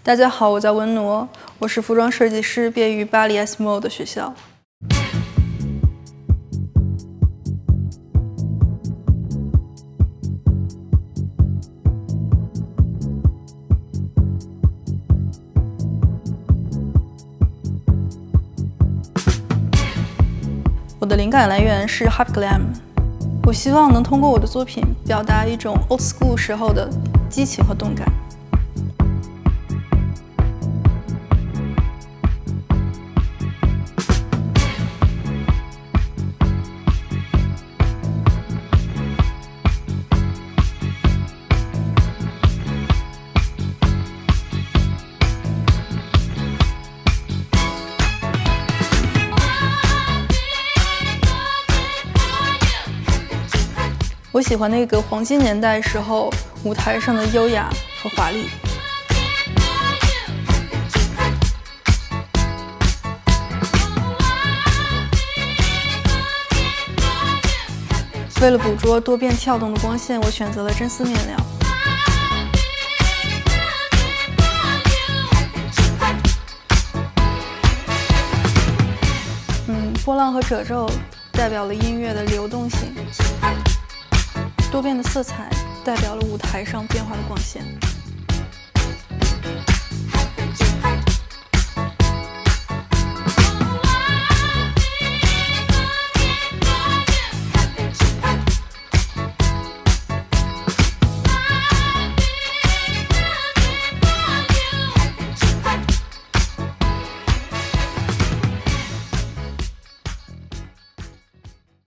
大家好，我叫文挪，我是服装设计师，毕业于巴黎 ESMO 的学校。我的灵感来源是 Hype Glam， 我希望能通过我的作品表达一种 old school 时候的激情和动感。我喜欢那个黄金年代时候舞台上的优雅和华丽。为了捕捉多变跳动的光线，我选择了真丝面料。波浪和褶皱代表了音乐的流动性。多变的色彩代表了舞台上变化的光线。